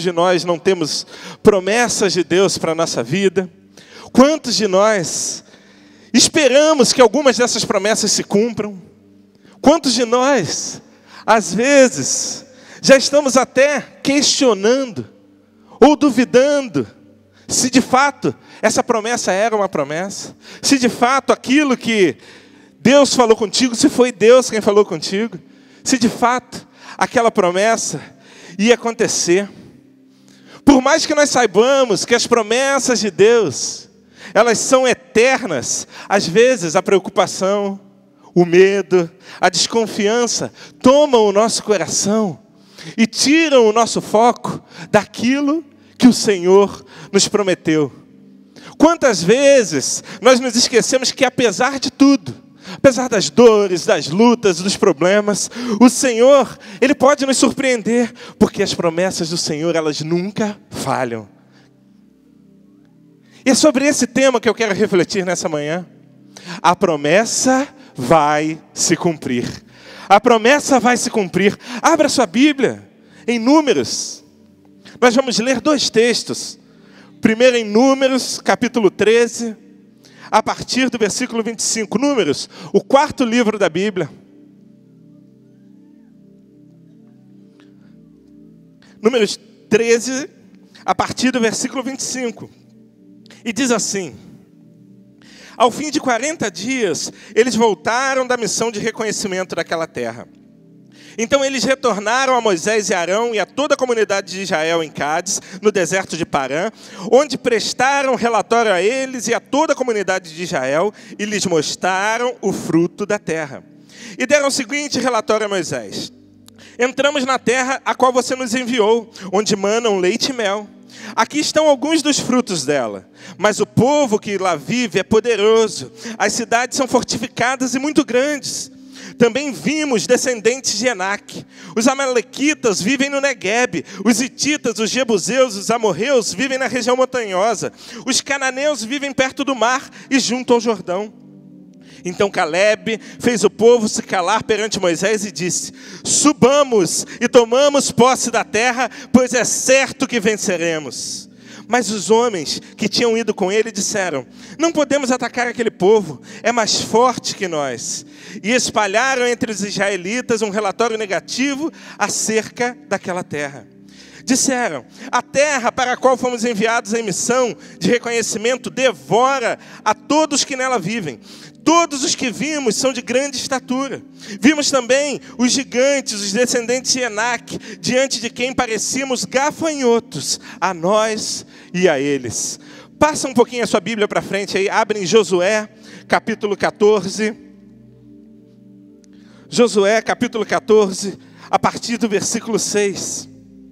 de nós não temos promessas de Deus para a nossa vida? Quantos de nós esperamos que algumas dessas promessas se cumpram? Quantos de nós, às vezes, já estamos até questionando ou duvidando se de fato essa promessa era uma promessa? Se de fato aquilo que Deus falou contigo, se foi Deus quem falou contigo? Se de fato aquela promessa ia acontecer? Por mais que nós saibamos que as promessas de Deus, elas são eternas, às vezes a preocupação, o medo, a desconfiança tomam o nosso coração e tiram o nosso foco daquilo que o Senhor nos prometeu. Quantas vezes nós nos esquecemos que apesar de tudo, apesar das dores, das lutas, dos problemas, o Senhor, Ele pode nos surpreender, porque as promessas do Senhor, elas nunca falham. E é sobre esse tema que eu quero refletir nessa manhã. A promessa vai se cumprir. A promessa vai se cumprir. Abra sua Bíblia em Números. Nós vamos ler 2 textos. Primeiro em Números, capítulo 13, a partir do versículo 25. Números, o 4º livro da Bíblia. Números 13, a partir do versículo 25. E diz assim: ao fim de 40 dias, eles voltaram da missão de reconhecimento daquela terra. Então eles retornaram a Moisés e Arão e a toda a comunidade de Israel em Cádiz, no deserto de Parã, onde prestaram relatório a eles e a toda a comunidade de Israel e lhes mostraram o fruto da terra. E deram o seguinte relatório a Moisés: entramos na terra a qual você nos enviou, onde manam leite e mel. Aqui estão alguns dos frutos dela, mas o povo que lá vive é poderoso, as cidades são fortificadas e muito grandes. Também vimos descendentes de Enaque. Os amalequitas vivem no Neguebe. Os hititas, os jebuseus, os amorreus vivem na região montanhosa. Os cananeus vivem perto do mar e junto ao Jordão. Então Calebe fez o povo se calar perante Moisés e disse: subamos e tomamos posse da terra, pois é certo que venceremos. Mas os homens que tinham ido com ele disseram: não podemos atacar aquele povo, é mais forte que nós. E espalharam entre os israelitas um relatório negativo acerca daquela terra. Disseram: a terra para a qual fomos enviados em missão de reconhecimento devora a todos que nela vivem. Todos os que vimos são de grande estatura. Vimos também os gigantes, os descendentes de Enaque, diante de quem parecíamos gafanhotos, a nós e a eles. Passa um pouquinho a sua Bíblia para frente aí, abre em Josué, capítulo 14. Josué, capítulo 14, a partir do versículo 6.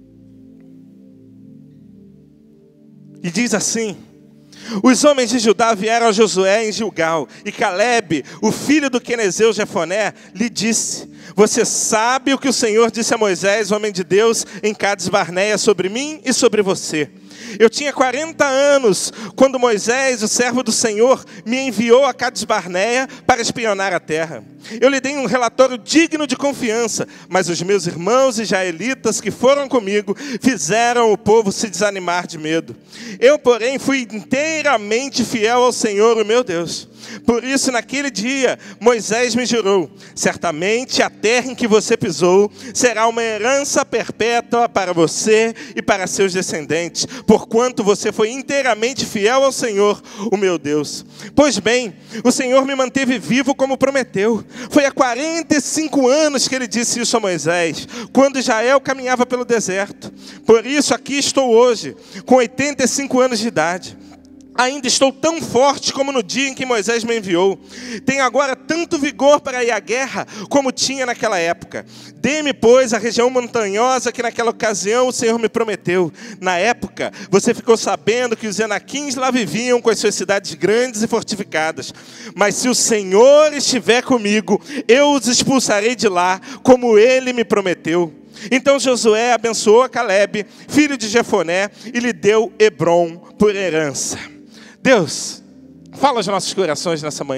E diz assim: os homens de Judá vieram a Josué em Gilgal, e Calebe, o filho do quenezeu Jefoné, lhe disse: você sabe o que o Senhor disse a Moisés, homem de Deus, em Cádiz Barneia, sobre mim e sobre você. Eu tinha 40 anos, quando Moisés, o servo do Senhor, me enviou a Cádiz Barneia para espionar a terra. Eu lhe dei um relatório digno de confiança, mas os meus irmãos israelitas que foram comigo fizeram o povo se desanimar de medo. Eu, porém, fui inteiramente fiel ao Senhor, o meu Deus. Por isso, naquele dia, Moisés me jurou: certamente a terra em que você pisou será uma herança perpétua para você e para seus descendentes, porquanto você foi inteiramente fiel ao Senhor, o meu Deus. Pois bem, o Senhor me manteve vivo como prometeu. Foi há 45 anos que ele disse isso a Moisés, quando Israel caminhava pelo deserto. Por isso aqui estou hoje, com 85 anos de idade. Ainda estou tão forte como no dia em que Moisés me enviou. Tenho agora tanto vigor para ir à guerra como tinha naquela época. Dê-me, pois, a região montanhosa que naquela ocasião o Senhor me prometeu. Na época, você ficou sabendo que os enaquins lá viviam com as suas cidades grandes e fortificadas. Mas se o Senhor estiver comigo, eu os expulsarei de lá, como ele me prometeu. Então Josué abençoou a Calebe, filho de Jefoné, e lhe deu Hebrom por herança. Deus, fala aos nossos corações nessa manhã.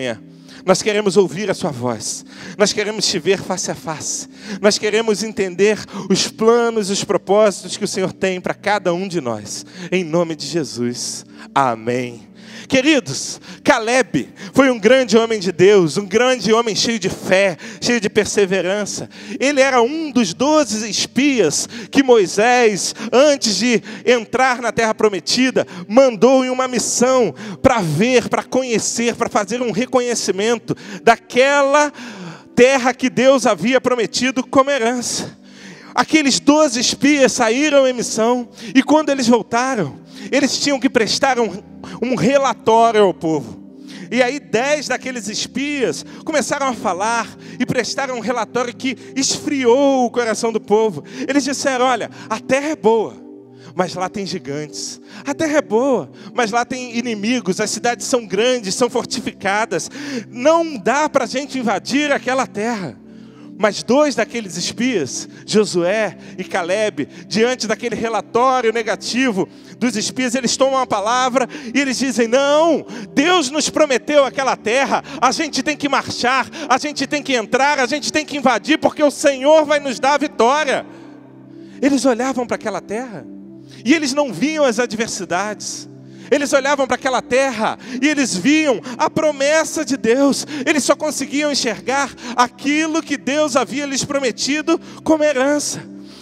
Nós queremos ouvir a sua voz. Nós queremos te ver face a face. Nós queremos entender os planos e os propósitos que o Senhor tem para cada um de nós. Em nome de Jesus. Amém. Queridos, Caleb foi um grande homem de Deus, um grande homem cheio de fé, cheio de perseverança. Ele era um dos 12 espias que Moisés, antes de entrar na terra prometida, mandou em uma missão para ver, para conhecer, para fazer um reconhecimento daquela terra que Deus havia prometido como herança. Aqueles 12 espias saíram em missão e quando eles voltaram, eles tinham que prestar um relatório ao povo. E aí 10 daqueles espias começaram a falar e prestaram um relatório que esfriou o coração do povo. Eles disseram, olha, a terra é boa, mas lá tem gigantes. A terra é boa, mas lá tem inimigos, as cidades são grandes, são fortificadas. Não dá para a gente invadir aquela terra. Mas 2 daqueles espias, Josué e Caleb, diante daquele relatório negativo dos espias, eles tomam a palavra e eles dizem, não, Deus nos prometeu aquela terra, a gente tem que marchar, a gente tem que entrar, a gente tem que invadir, porque o Senhor vai nos dar a vitória. Eles olhavam para aquela terra e eles não viam as adversidades. Eles olhavam para aquela terra e eles viam a promessa de Deus. Eles só conseguiam enxergar aquilo que Deus havia lhes prometido como herança.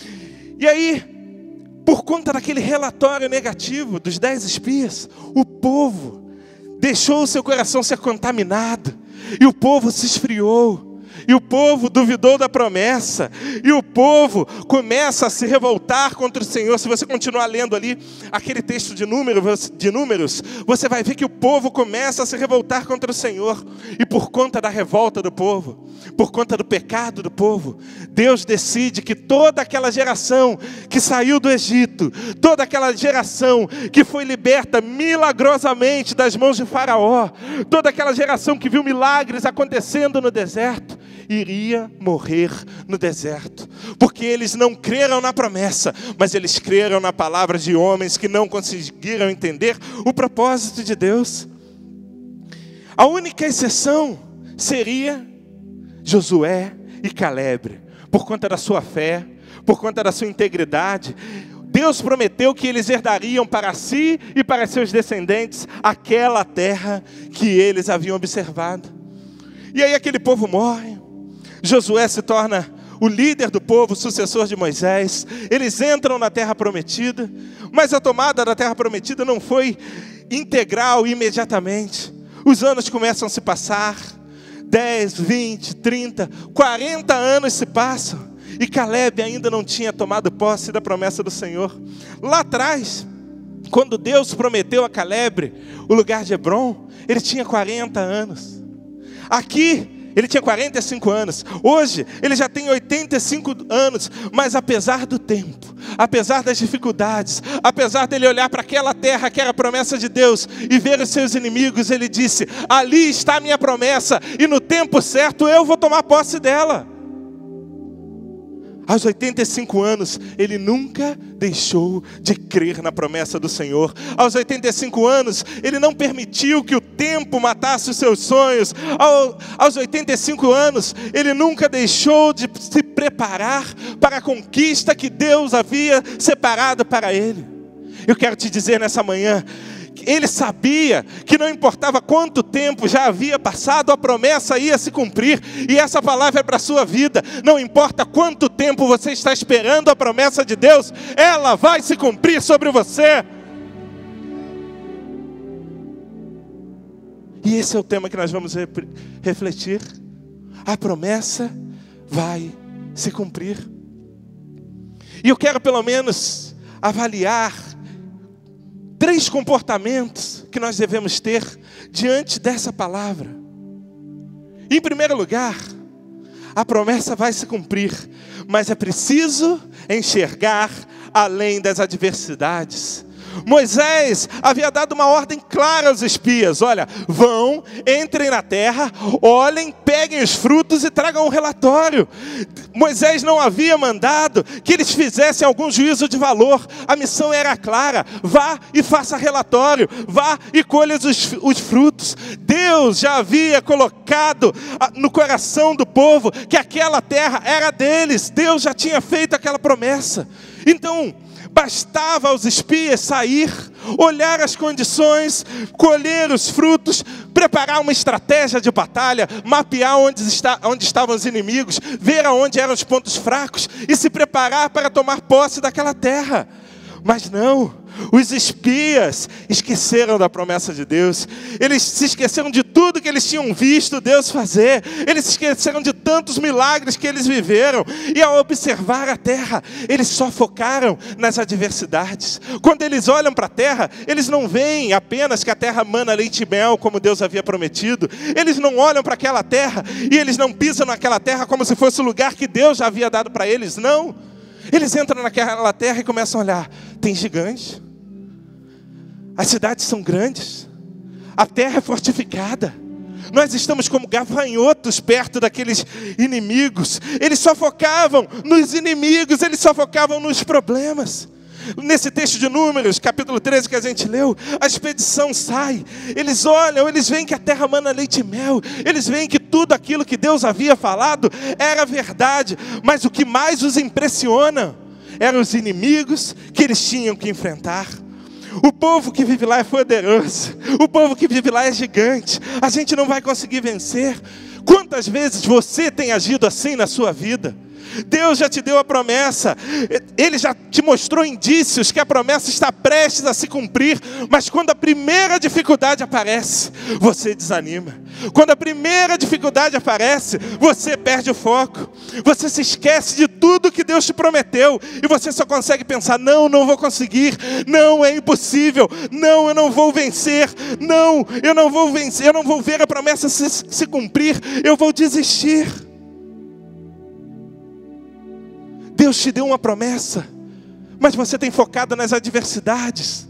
E aí, por conta daquele relatório negativo dos 10 espias, o povo deixou o seu coração ser contaminado. E o povo se esfriou. E o povo duvidou da promessa. E o povo começa a se revoltar contra o Senhor. Se você continuar lendo ali aquele texto de Números, você vai ver que o povo começa a se revoltar contra o Senhor. E por conta da revolta do povo, por conta do pecado do povo, Deus decide que toda aquela geração que saiu do Egito, toda aquela geração que foi liberta milagrosamente das mãos de Faraó, toda aquela geração que viu milagres acontecendo no deserto, iria morrer no deserto, porque eles não creram na promessa, mas eles creram na palavra de homens que não conseguiram entender o propósito de Deus. A única exceção seria Josué e Caleb, por conta da sua fé, por conta da sua integridade. Deus prometeu que eles herdariam para si e para seus descendentes aquela terra que eles haviam observado. E aí aquele povo morre. Josué se torna o líder do povo, o sucessor de Moisés. Eles entram na terra prometida, mas a tomada da terra prometida não foi integral imediatamente. Os anos começam a se passar, 10, 20, 30, 40 anos se passam, e Caleb ainda não tinha tomado posse da promessa do Senhor. Lá atrás, quando Deus prometeu a Caleb o lugar de Hebrom, ele tinha 40 anos. Aqui, ele tinha 45 anos, hoje ele já tem 85 anos, mas apesar do tempo, apesar das dificuldades, apesar dele olhar para aquela terra que era a promessa de Deus e ver os seus inimigos, ele disse, ali está a minha promessa e no tempo certo eu vou tomar posse dela. Aos 85 anos, ele nunca deixou de crer na promessa do Senhor. Aos 85 anos, ele não permitiu que o tempo matasse os seus sonhos. Aos 85 anos, ele nunca deixou de se preparar para a conquista que Deus havia separado para ele. Eu quero te dizer nessa manhã, ele sabia que não importava quanto tempo já havia passado, a promessa ia se cumprir. E essa palavra é para a sua vida. Não importa quanto tempo você está esperando a promessa de Deus, ela vai se cumprir sobre você. E esse é o tema que nós vamos refletir. A promessa vai se cumprir. E eu quero pelo menos avaliar 3 comportamentos que nós devemos ter diante dessa palavra. Em primeiro lugar, a promessa vai se cumprir, mas é preciso enxergar além das adversidades. Moisés havia dado uma ordem clara aos espias: olha, vão, entrem na terra, olhem, peguem os frutos e tragam um relatório. Moisés não havia mandado que eles fizessem algum juízo de valor. A missão era clara: vá e faça relatório, vá e colha os frutos. Deus já havia colocado no coração do povo que aquela terra era deles. Deus já tinha feito aquela promessa. Então, bastava aos espias sair, olhar as condições, colher os frutos, preparar uma estratégia de batalha, mapear onde estavam os inimigos, ver aonde eram os pontos fracos e se preparar para tomar posse daquela terra. Mas não, os espias esqueceram da promessa de Deus. Eles se esqueceram de tudo que eles tinham visto Deus fazer. Eles se esqueceram de tantos milagres que eles viveram. E ao observar a terra, eles só focaram nas adversidades. Quando eles olham para a terra, eles não veem apenas que a terra mana leite e mel, como Deus havia prometido. Eles não olham para aquela terra e eles não pisam naquela terra como se fosse o lugar que Deus já havia dado para eles. Não. Eles entram naquela terra e começam a olhar. Tem gigantes. As cidades são grandes. A terra é fortificada. Nós estamos como gafanhotos perto daqueles inimigos. Eles só focavam nos inimigos. Eles só focavam nos problemas. Nesse texto de Números, capítulo 13 que a gente leu, a expedição sai, eles olham, eles veem que a terra mana leite e mel, eles veem que tudo aquilo que Deus havia falado era verdade, mas o que mais os impressiona eram os inimigos que eles tinham que enfrentar. O povo que vive lá é poderoso, o povo que vive lá é gigante, a gente não vai conseguir vencer. Quantas vezes você tem agido assim na sua vida? Deus já te deu a promessa, Ele já te mostrou indícios que a promessa está prestes a se cumprir, mas quando a primeira dificuldade aparece, você desanima. Quando a primeira dificuldade aparece, você perde o foco, você se esquece de tudo que Deus te prometeu, e você só consegue pensar: não vou conseguir, não, é impossível, não, eu não vou vencer, não, eu não vou vencer, eu não vou ver a promessa se cumprir, eu vou desistir. Deus te deu uma promessa, mas você tem focado nas adversidades.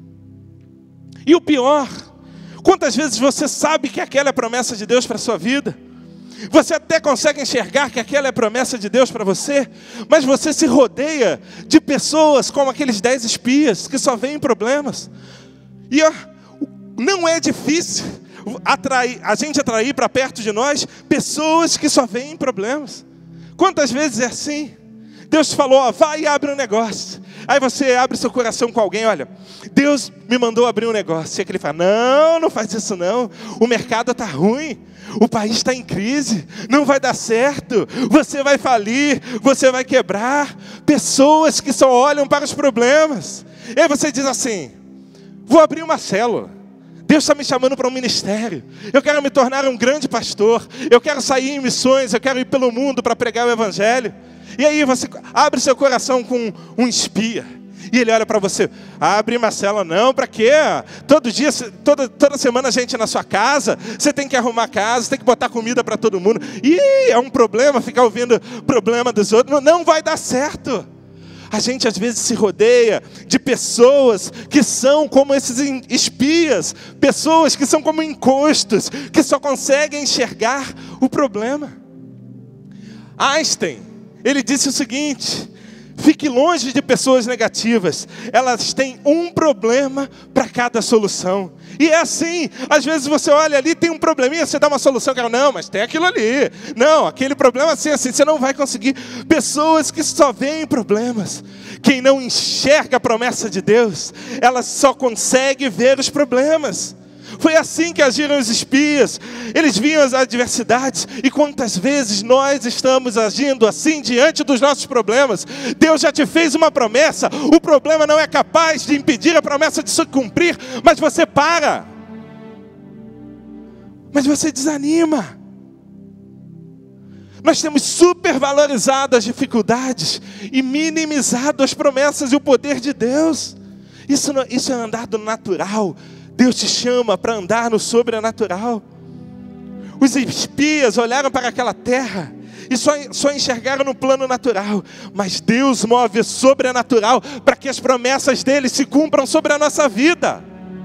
E o pior, quantas vezes você sabe que aquela é a promessa de Deus para a sua vida? Você até consegue enxergar que aquela é a promessa de Deus para você, mas você se rodeia de pessoas como aqueles 10 espias que só veem problemas. E não é difícil a gente atrair para perto de nós pessoas que só veem problemas. Quantas vezes é assim? Deus te falou: ó, vai e abre um negócio. Aí você abre seu coração com alguém: olha, Deus me mandou abrir um negócio. E aquele fala: não faz isso não. O mercado está ruim. O país está em crise. Não vai dar certo. Você vai falir. Você vai quebrar. Pessoas que só olham para os problemas. E aí você diz assim: vou abrir uma célula. Deus está me chamando para um ministério. Eu quero me tornar um grande pastor. Eu quero sair em missões. Eu quero ir pelo mundo para pregar o evangelho. E aí você abre seu coração com um espia. E ele olha para você: abre uma célula, não, para quê? Todo dia, toda semana a gente na sua casa. Você tem que arrumar a casa, tem que botar comida para todo mundo. E é um problema ficar ouvindo problema dos outros. Não vai dar certo. A gente às vezes se rodeia de pessoas que são como esses espias. Pessoas que são como encostos, que só conseguem enxergar o problema. Einstein, ele disse o seguinte: fique longe de pessoas negativas. Elas têm um problema para cada solução. E é assim, às vezes você olha ali, tem um probleminha, você dá uma solução, cara, não, mas tem aquilo ali. Não, aquele problema assim, você não vai conseguir. Pessoas que só veem problemas. Quem não enxerga a promessa de Deus, ela só consegue ver os problemas. Foi assim que agiram os espias. Eles viam as adversidades. E quantas vezes nós estamos agindo assim diante dos nossos problemas? Deus já te fez uma promessa. O problema não é capaz de impedir a promessa de se cumprir. Mas você para. Mas você desanima. Nós temos supervalorizado as dificuldades e minimizado as promessas e o poder de Deus. Isso é andar do natural. Deus te chama para andar no sobrenatural. Os espias olharam para aquela terra e só enxergaram no plano natural. Mas Deus move o sobrenatural para que as promessas dele se cumpram sobre a nossa vida.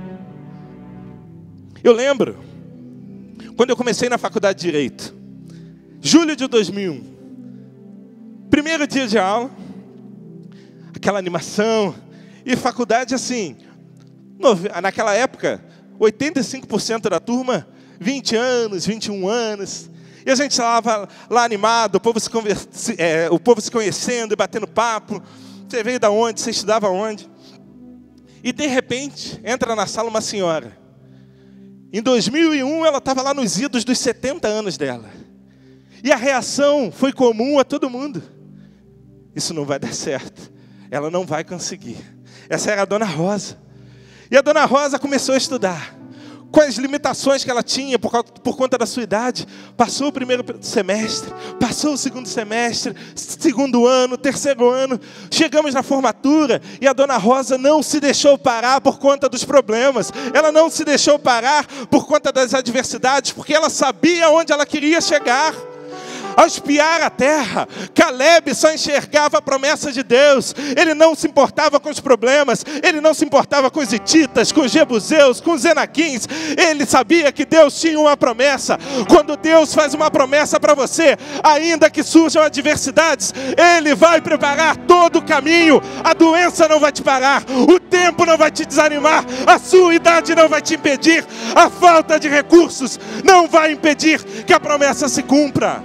Eu lembro, quando eu comecei na faculdade de Direito, julho de 2001, primeiro dia de aula, aquela animação, e faculdade assim, naquela época, 85% da turma, 20 anos, 21 anos, e a gente estava lá animado, o povo se conhecendo e batendo papo. Você veio da onde? Você estudava onde? E de repente, entra na sala uma senhora. Em 2001, ela estava lá nos idos dos 70 anos dela. E a reação foi comum a todo mundo. Isso não vai dar certo. Ela não vai conseguir. Essa era a Dona Rosa. E a Dona Rosa começou a estudar. Com as limitações que ela tinha por conta da sua idade, passou o primeiro semestre, passou o segundo semestre, segundo ano, terceiro ano, chegamos na formatura e a Dona Rosa não se deixou parar por conta dos problemas, ela não se deixou parar por conta das adversidades, porque ela sabia onde ela queria chegar. Ao espiar a terra, Caleb só enxergava a promessa de Deus. Ele não se importava com os problemas. Ele não se importava com os hititas, com os jebuseus, com os enaquins. Ele sabia que Deus tinha uma promessa. Quando Deus faz uma promessa para você, ainda que surjam adversidades, Ele vai preparar todo o caminho. A doença não vai te parar. O tempo não vai te desanimar. A sua idade não vai te impedir. A falta de recursos não vai impedir que a promessa se cumpra.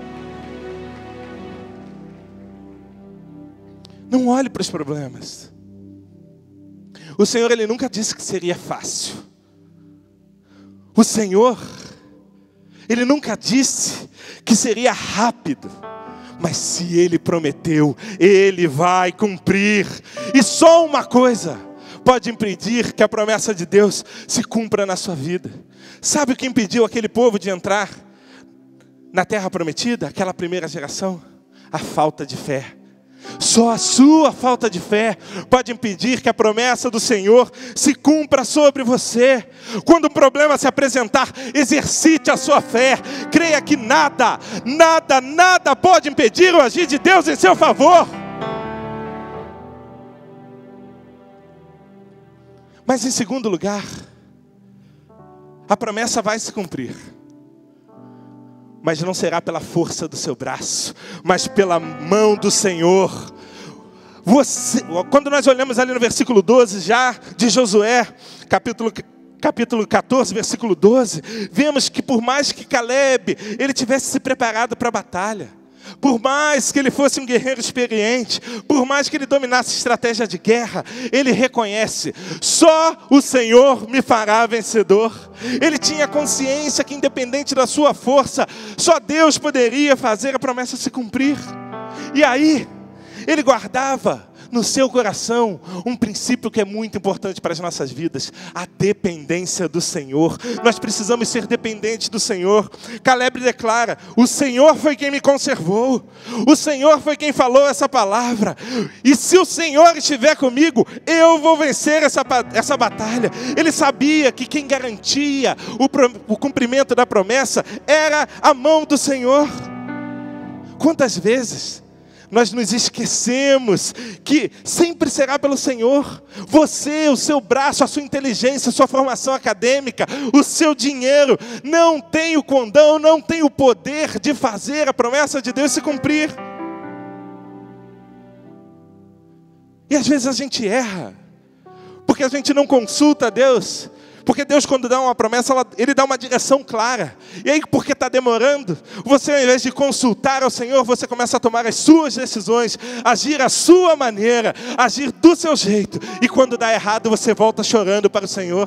Não olhe para os problemas. O Senhor, Ele nunca disse que seria fácil. O Senhor, Ele nunca disse que seria rápido. Mas se Ele prometeu, Ele vai cumprir. E só uma coisa pode impedir que a promessa de Deus se cumpra na sua vida. Sabe o que impediu aquele povo de entrar na terra prometida? Aquela primeira geração? A falta de fé. Só a sua falta de fé pode impedir que a promessa do Senhor se cumpra sobre você. Quando um problema se apresentar, exercite a sua fé. Creia que nada pode impedir o agir de Deus em seu favor. Mas em segundo lugar, a promessa vai se cumprir. Mas não será pela força do seu braço, mas pela mão do Senhor. Quando nós olhamos ali no versículo 12 já de Josué, capítulo 14, versículo 12, vemos que por mais que Caleb ele tivesse se preparado para a batalha, por mais que ele fosse um guerreiro experiente, por mais que ele dominasse estratégia de guerra, ele reconhece: só o Senhor me fará vencedor. Ele tinha consciência que independente da sua força, só Deus poderia fazer a promessa se cumprir. E aí, ele guardava no seu coração um princípio que é muito importante para as nossas vidas: a dependência do Senhor. Nós precisamos ser dependentes do Senhor. Caleb declara: o Senhor foi quem me conservou, o Senhor foi quem falou essa palavra, e se o Senhor estiver comigo, eu vou vencer essa batalha. Ele sabia que quem garantia o cumprimento da promessa era a mão do Senhor. Quantas vezes nós nos esquecemos que sempre será pelo Senhor. Você, o seu braço, a sua inteligência, a sua formação acadêmica, o seu dinheiro, não tem o condão, não tem o poder de fazer a promessa de Deus se cumprir. E às vezes a gente erra, porque a gente não consulta a Deus. Porque Deus, quando dá uma promessa, Ele dá uma direção clara. E aí, porque está demorando, você, ao invés de consultar ao Senhor, você começa a tomar as suas decisões, agir à sua maneira, agir do seu jeito. E quando dá errado, você volta chorando para o Senhor.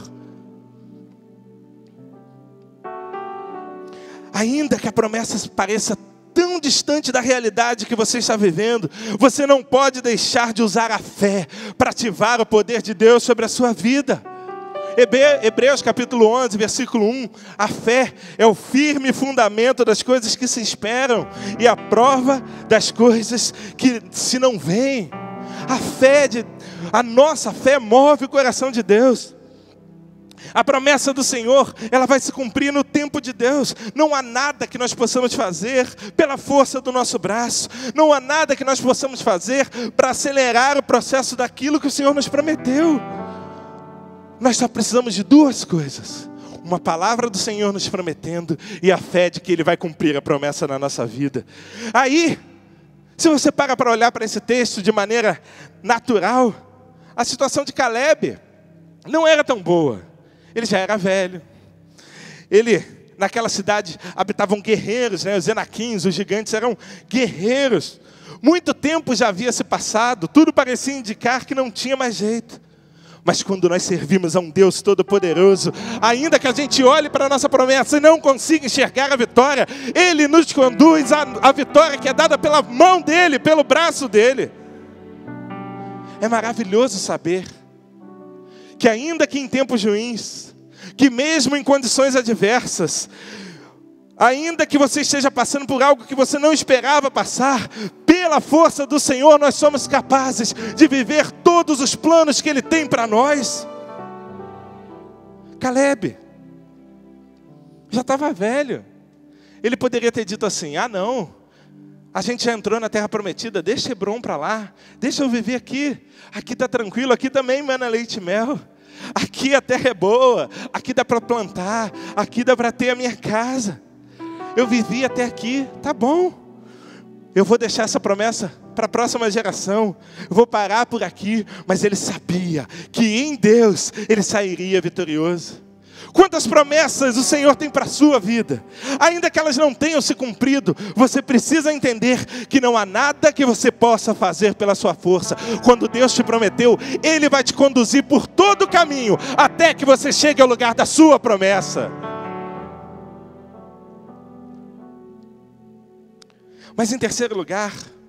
Ainda que a promessa pareça tão distante da realidade que você está vivendo, você não pode deixar de usar a fé para ativar o poder de Deus sobre a sua vida. Hebreus capítulo 11, versículo 1, a fé é o firme fundamento das coisas que se esperam e a prova das coisas que se não veem. A nossa fé move o coração de Deus. A promessa do Senhor, ela vai se cumprir no tempo de Deus. Não há nada que nós possamos fazer pela força do nosso braço. Não há nada que nós possamos fazer para acelerar o processo daquilo que o Senhor nos prometeu. Nós só precisamos de duas coisas: uma palavra do Senhor nos prometendo e a fé de que Ele vai cumprir a promessa na nossa vida. Aí, se você para olhar para esse texto de maneira natural, a situação de Caleb não era tão boa. Ele já era velho. Naquela cidade habitavam guerreiros, né? Os Enaquins, os gigantes eram guerreiros. Muito tempo já havia se passado, tudo parecia indicar que não tinha mais jeito. Mas quando nós servimos a um Deus Todo-Poderoso, ainda que a gente olhe para a nossa promessa e não consiga enxergar a vitória, Ele nos conduz à vitória que é dada pela mão dEle, pelo braço dEle. É maravilhoso saber que ainda que em tempos ruins, que mesmo em condições adversas, ainda que você esteja passando por algo que você não esperava passar, pela força do Senhor nós somos capazes de viver todos os planos que Ele tem para nós. Caleb já estava velho. Ele poderia ter dito assim: ah não, a gente já entrou na terra prometida, deixa Hebron para lá, deixa eu viver aqui. Aqui está tranquilo, aqui também mana leite e mel. Aqui a terra é boa, aqui dá para plantar, aqui dá para ter a minha casa. Eu vivi até aqui, tá bom. Eu vou deixar essa promessa para a próxima geração. Eu vou parar por aqui. Mas ele sabia que em Deus ele sairia vitorioso. Quantas promessas o Senhor tem para a sua vida? Ainda que elas não tenham se cumprido, você precisa entender que não há nada que você possa fazer pela sua força. Quando Deus te prometeu, Ele vai te conduzir por todo o caminho, até que você chegue ao lugar da sua promessa. Mas em terceiro lugar,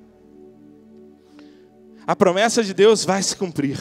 a promessa de Deus vai se cumprir.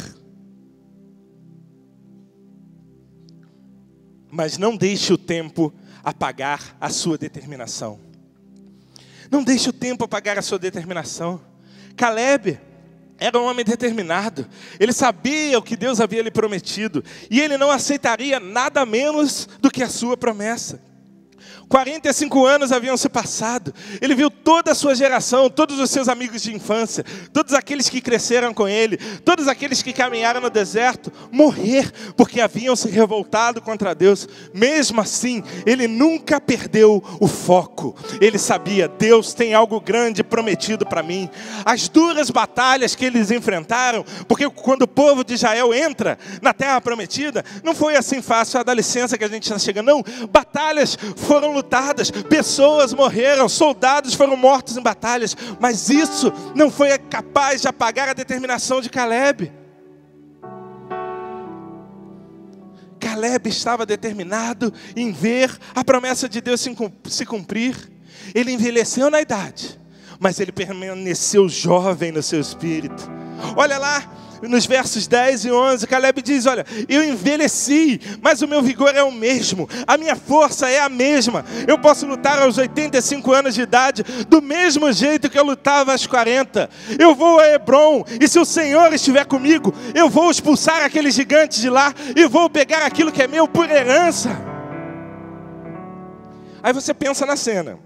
Mas não deixe o tempo apagar a sua determinação. Não deixe o tempo apagar a sua determinação. Caleb era um homem determinado. Ele sabia o que Deus havia lhe prometido. E ele não aceitaria nada menos do que a sua promessa. 45 anos haviam se passado. Ele viu toda a sua geração, todos os seus amigos de infância, todos aqueles que cresceram com ele, todos aqueles que caminharam no deserto, morrer porque haviam se revoltado contra Deus. Mesmo assim, ele nunca perdeu o foco. Ele sabia: Deus tem algo grande prometido para mim. As duras batalhas que eles enfrentaram, porque quando o povo de Israel entra na terra prometida, não foi assim fácil: dá licença que a gente está chegando. Não, batalhas foram lutadas, pessoas morreram, soldados foram mortos em batalhas, mas isso não foi capaz de apagar a determinação de Caleb. Caleb estava determinado em ver a promessa de Deus se cumprir. Ele envelheceu na idade, mas ele permaneceu jovem no seu espírito. Olha lá, nos versos 10 e 11, Caleb diz: olha, eu envelheci, mas o meu vigor é o mesmo, a minha força é a mesma. Eu posso lutar aos 85 anos de idade, do mesmo jeito que eu lutava aos 40. Eu vou a Hebron, e se o Senhor estiver comigo, eu vou expulsar aqueles gigantes de lá, e vou pegar aquilo que é meu por herança. Aí você pensa na cena.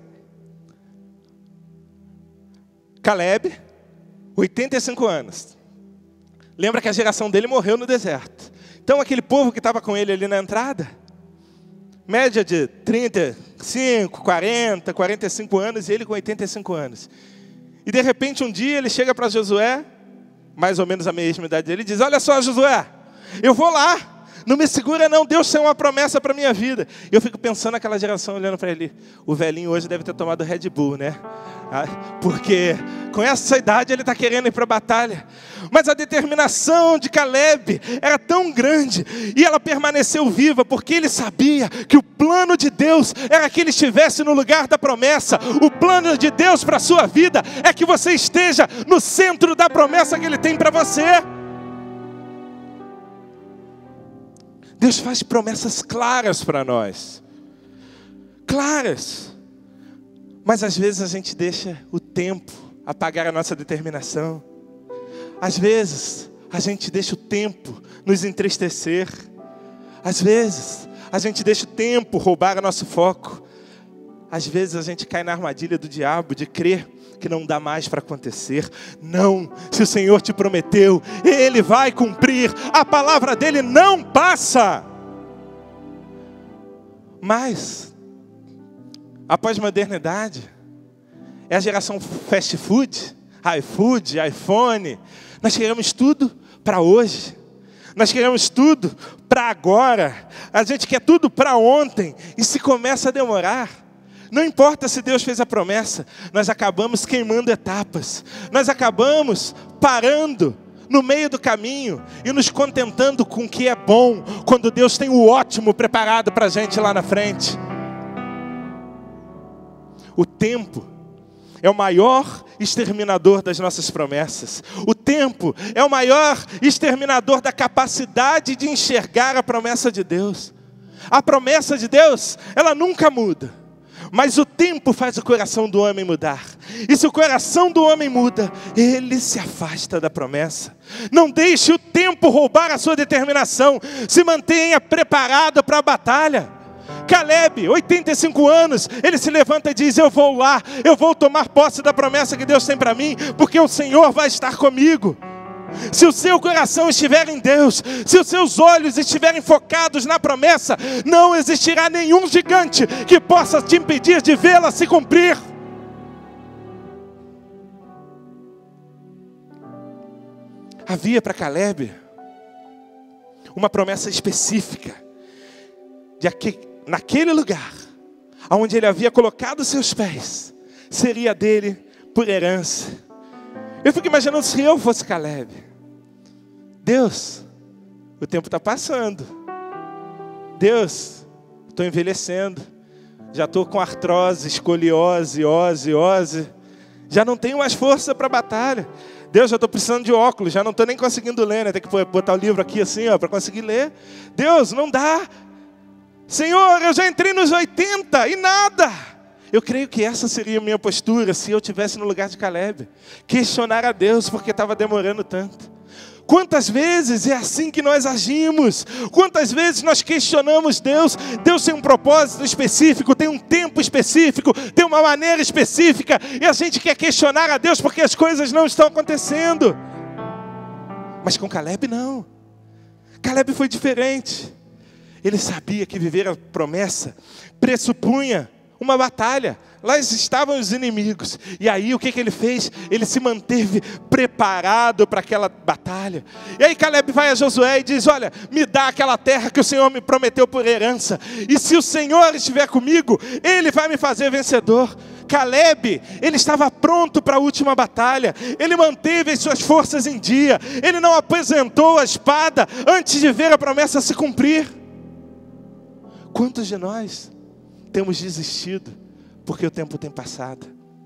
Caleb, 85 anos. Lembra que a geração dele morreu no deserto. Então aquele povo que estava com ele ali na entrada, média de 35, 40, 45 anos, e ele com 85 anos. E de repente um dia ele chega para Josué, mais ou menos a mesma idade dele, e diz: olha só, Josué, eu vou lá. Não me segura não, Deus tem uma promessa para a minha vida. E eu fico pensando naquela geração olhando para ele. O velhinho hoje deve ter tomado Red Bull, né? Porque com essa idade ele está querendo ir para a batalha. Mas a determinação de Caleb era tão grande. E ela permaneceu viva porque ele sabia que o plano de Deus era que ele estivesse no lugar da promessa. O plano de Deus para a sua vida é que você esteja no centro da promessa que Ele tem para você. Deus faz promessas claras para nós. Claras. Mas às vezes a gente deixa o tempo apagar a nossa determinação. Às vezes a gente deixa o tempo nos entristecer. Às vezes, a gente deixa o tempo roubar o nosso foco. Às vezes a gente cai na armadilha do diabo de crer que não dá mais para acontecer. Não, se o Senhor te prometeu, Ele vai cumprir. A palavra dEle não passa. Mas a pós-modernidade é a geração fast food, iFood, iPhone. Nós queremos tudo para hoje. Nós queremos tudo para agora. A gente quer tudo para ontem. E se começa a demorar, não importa se Deus fez a promessa, nós acabamos queimando etapas. Nós acabamos parando no meio do caminho e nos contentando com o que é bom, quando Deus tem o ótimo preparado para a gente lá na frente. O tempo é o maior exterminador das nossas promessas. O tempo é o maior exterminador da capacidade de enxergar a promessa de Deus. A promessa de Deus, ela nunca muda. Mas o tempo faz o coração do homem mudar. E se o coração do homem muda, ele se afasta da promessa. Não deixe o tempo roubar a sua determinação. Se mantenha preparado para a batalha. Caleb, 85 anos, ele se levanta e diz: eu vou lá, eu vou tomar posse da promessa que Deus tem para mim, porque o Senhor vai estar comigo. Se o seu coração estiver em Deus, se os seus olhos estiverem focados na promessa, não existirá nenhum gigante que possa te impedir de vê-la se cumprir. Havia para Caleb uma promessa específica, de que naquele lugar onde ele havia colocado seus pés, seria dele por herança. Eu fico imaginando se eu fosse Caleb. Deus, o tempo está passando. Deus, estou envelhecendo. Já estou com artrose, escoliose, ose. Já não tenho mais força para a batalha. Deus, já estou precisando de óculos, já não estou nem conseguindo ler, né? Tem que botar o livro aqui assim, para conseguir ler. Deus, não dá. Senhor, eu já entrei nos 80 e nada. Eu creio que essa seria a minha postura se eu estivesse no lugar de Caleb. Questionar a Deus porque estava demorando tanto. Quantas vezes é assim que nós agimos? Quantas vezes nós questionamos Deus? Deus tem um propósito específico, tem um tempo específico, tem uma maneira específica, e a gente quer questionar a Deus porque as coisas não estão acontecendo. Mas com Caleb não. Caleb foi diferente. Ele sabia que viver a promessa pressupunha uma batalha. Lá estavam os inimigos. E aí o que ele fez? Ele se manteve preparado para aquela batalha. E aí Caleb vai a Josué e diz: olha, me dá aquela terra que o Senhor me prometeu por herança. E se o Senhor estiver comigo, Ele vai me fazer vencedor. Caleb, ele estava pronto para a última batalha. Ele manteve as suas forças em dia. Ele não apresentou a espada antes de ver a promessa se cumprir. Quantos de nós temos desistido porque o tempo tem passado?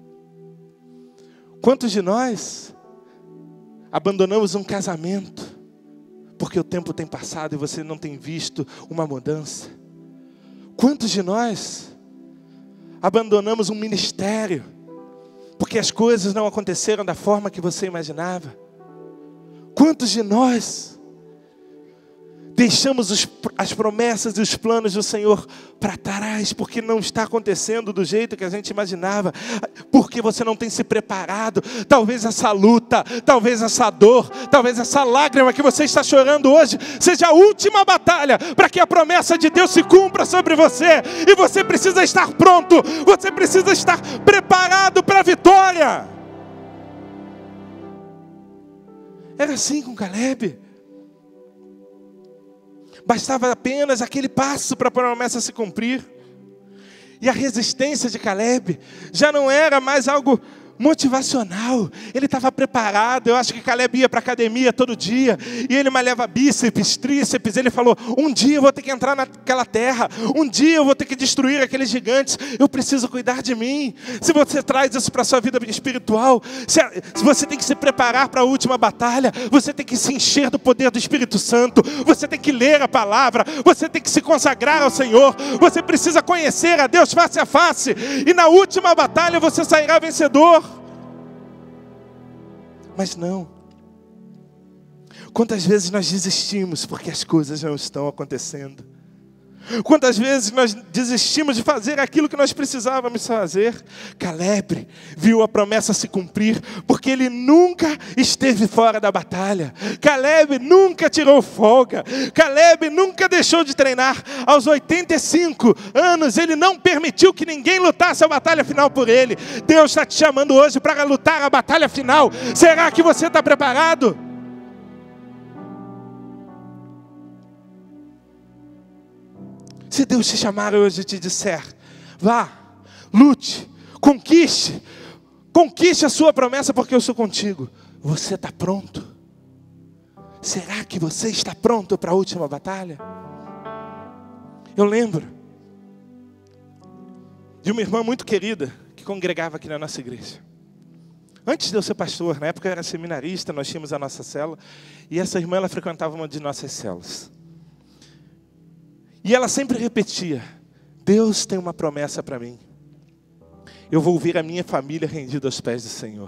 Quantos de nós abandonamos um casamento porque o tempo tem passado e você não tem visto uma mudança? Quantos de nós abandonamos um ministério porque as coisas não aconteceram da forma que você imaginava? Quantos de nós deixamos as promessas e os planos do Senhor para trás, porque não está acontecendo do jeito que a gente imaginava, porque você não tem se preparado? Talvez essa luta, talvez essa dor, talvez essa lágrima que você está chorando hoje, seja a última batalha para que a promessa de Deus se cumpra sobre você, e você precisa estar pronto, você precisa estar preparado para a vitória. Era assim com Caleb. Bastava apenas aquele passo para a promessa se cumprir. E a resistência de Caleb já não era mais algo motivacional. Ele estava preparado. Eu acho que Caleb ia para a academia todo dia, e ele malhava bíceps, tríceps. Ele falou: um dia eu vou ter que entrar naquela terra, um dia eu vou ter que destruir aqueles gigantes. Eu preciso cuidar de mim. Se você traz isso para a sua vida espiritual, se você tem que se preparar para a última batalha, você tem que se encher do poder do Espírito Santo, você tem que ler a palavra, você tem que se consagrar ao Senhor, você precisa conhecer a Deus face a face, e na última batalha você sairá vencedor. Mas não. Quantas vezes nós desistimos porque as coisas não estão acontecendo? Quantas vezes nós desistimos de fazer aquilo que nós precisávamos fazer? Caleb viu a promessa se cumprir, porque ele nunca esteve fora da batalha. Caleb nunca tirou folga. Caleb nunca deixou de treinar. Aos 85 anos, ele não permitiu que ninguém lutasse a batalha final por ele. Deus está te chamando hoje para lutar a batalha final. Será que você está preparado? Se Deus te chamar hoje e te disser, vá, lute, conquiste a sua promessa porque eu sou contigo. Você está pronto? Será que você está pronto para a última batalha? Eu lembro de uma irmã muito querida que congregava aqui na nossa igreja. Antes de eu ser pastor, na época eu era seminarista, nós tínhamos a nossa célula, e essa irmã ela frequentava uma de nossas células. E ela sempre repetia, Deus tem uma promessa para mim. Eu vou ver a minha família rendida aos pés do Senhor.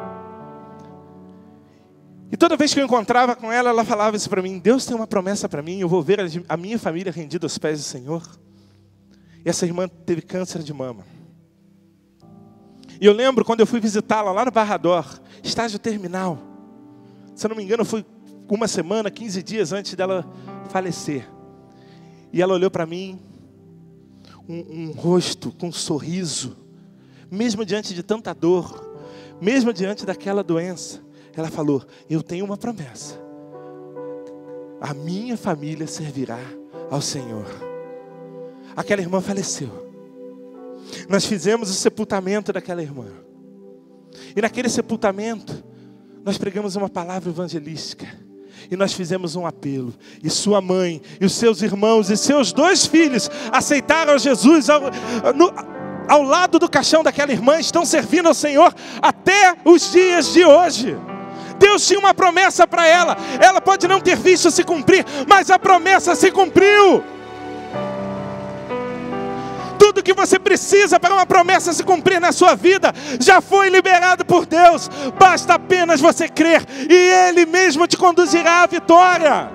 E toda vez que eu encontrava com ela, ela falava isso para mim, Deus tem uma promessa para mim, eu vou ver a minha família rendida aos pés do Senhor. E essa irmã teve câncer de mama. E eu lembro quando eu fui visitá-la lá no Barrador, estágio terminal. Se eu não me engano, foi uma semana, 15 dias antes dela falecer. E ela olhou para mim, um rosto com um sorriso, mesmo diante de tanta dor, mesmo diante daquela doença. Ela falou, eu tenho uma promessa. A minha família servirá ao Senhor. Aquela irmã faleceu. Nós fizemos o sepultamento daquela irmã. E naquele sepultamento, nós pregamos uma palavra evangelística. E nós fizemos um apelo. E sua mãe, e os seus irmãos, e seus 2 filhos aceitaram Jesus ao lado do caixão daquela irmã. Estão servindo ao Senhor até os dias de hoje. Deus tinha uma promessa para ela. Ela pode não ter visto se cumprir, mas a promessa se cumpriu. Tudo que você precisa para uma promessa se cumprir na sua vida já foi liberado por Deus. Basta apenas você crer e Ele mesmo te conduzirá à vitória.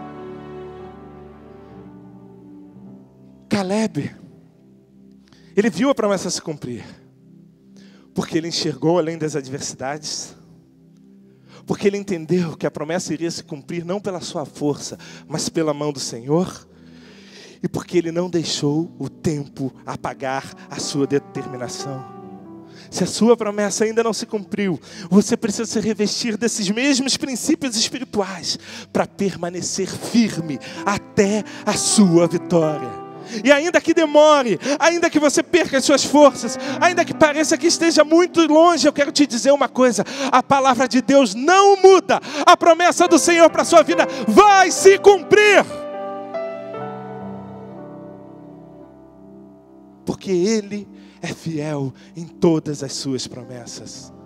Caleb, ele viu a promessa se cumprir, porque ele enxergou além das adversidades, porque ele entendeu que a promessa iria se cumprir não pela sua força, mas pela mão do Senhor. E porque ele não deixou o tempo apagar a sua determinação. Se a sua promessa ainda não se cumpriu, você precisa se revestir desses mesmos princípios espirituais para permanecer firme até a sua vitória. E ainda que demore, ainda que você perca as suas forças, ainda que pareça que esteja muito longe, eu quero te dizer uma coisa, a palavra de Deus não muda. A promessa do Senhor para a sua vida vai se cumprir. Porque Ele é fiel em todas as suas promessas.